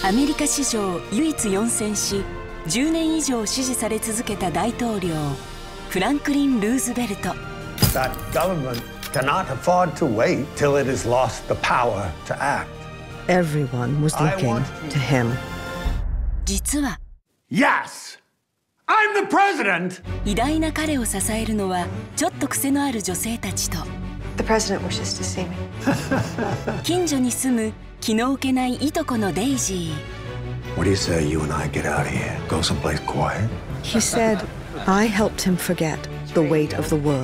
アメリカ史上唯一4選し10年以上支持され続けた大統領フランクリン・ルーズベルト。 That government cannot afford to wait till it has lost the power to act. Everyone was looking to him. 実は Yes! I'm the president! 偉大な彼を支えるのはちょっと癖のある女性たちと The president wishes to see me. 近所に住む気の置けないいとこのデイジー。 What do you say you and I get out of here? Go someplace quiet? He said, I helped him forget the weight of the world.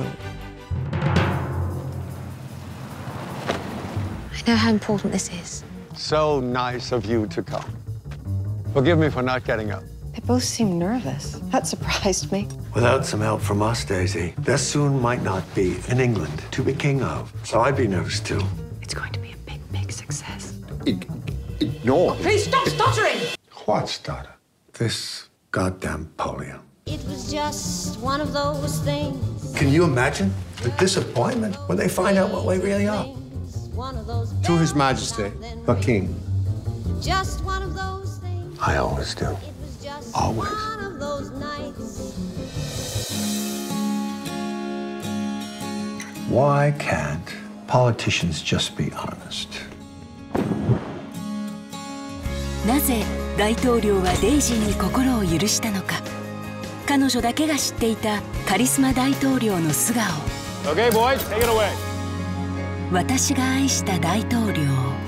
I know how important this is. So nice of you to come. Forgive me for not getting up. They both seem nervous. That surprised me. Without some help from us, Daisy, there soon might not be an England to be king of. So I'd be nervous too. It's going to be a big, big success. No. Please stop stuttering! What stutter? This goddamn polio. It was just one of those things. Can you imagine the disappointment when they find out what we really are? To His Majesty, the King. Just one of those things. I always do. It was just Always. one of those nights. Why can't politicians just be honest? なぜ大統領はデイジーに心を許したのか。彼女だけが知っていたカリスマ大統領の素顔。 Okay, boys, take it away. 私が愛した大統領。